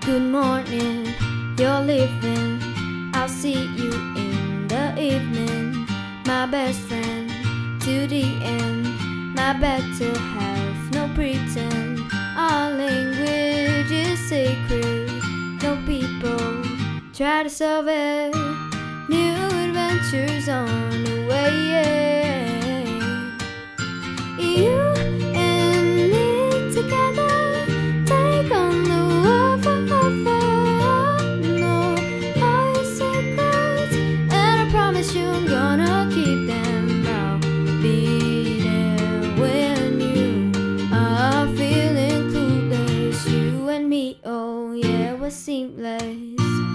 Good morning, you're leaving. I'll see you in the evening. My best friend to the end. My better half, no pretend. Our language is sacred. No people try to solve it. New adventures on the way. You and me together, take on the world forever. No higher secrets, and I promise you I'm gonna keep them. I'll be there when you are feeling clueless. You and me, oh yeah, we're seamless.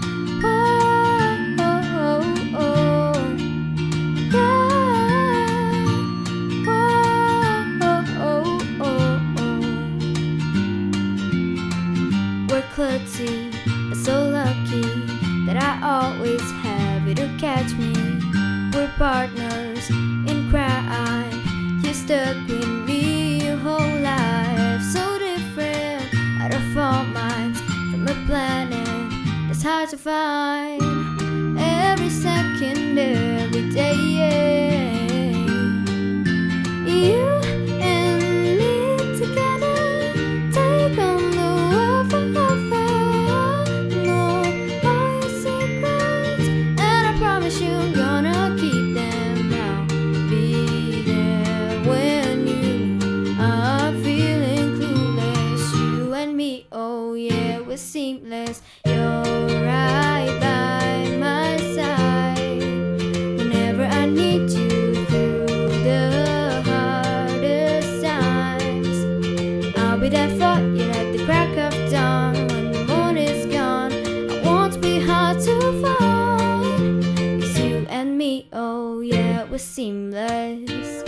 Klutzy, but so lucky that I always have you to catch me. We're partners in crime. You stuck with me your whole life. So different out of our minds, from a planet that's hard to find. Every second, every day, you and me together, take on the world forever. No higher secrets, and I promise you I'm gonna keep them. I'll be there when you are feeling clueless. You and me, oh yeah, we're seamless. You're right by my side whenever I need you through the hardest times. I'll be there for you like the crack of dawn. When the moon is gone, I won't be hard to find. 'Cause you and me, oh yeah, we're seamless.